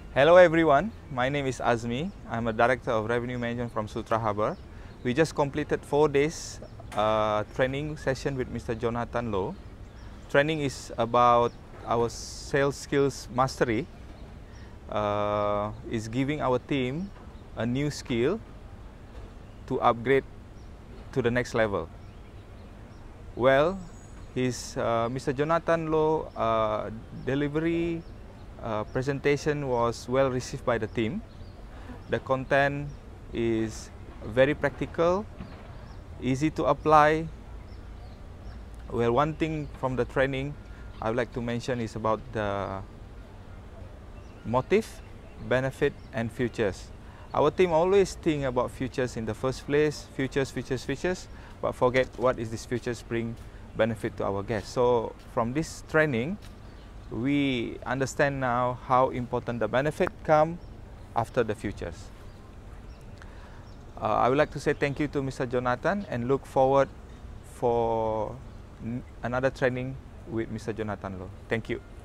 Hello everyone, my name is Azmi. I'm a Director of Revenue Management from Sutera Harbour. We just completed 4 days training session with Mr. Jonathan Loh. Training is about our sales skills mastery. Is giving our team a new skill to upgrade to the next level. Well, Mr. Jonathan Loh delivery presentation was well received by the team. The content is very practical, easy to apply. Well, one thing from the training I would like to mention is about the motive, benefit and futures. Our team always think about futures in the first place, futures, but forget what is this futures bring benefit to our guests. So from this training, we understand now how important the benefit come after the futures. I would like to say thank you to Mr. Jonathan and look forward for another training with Mr. Jonathan Loh. Thank you.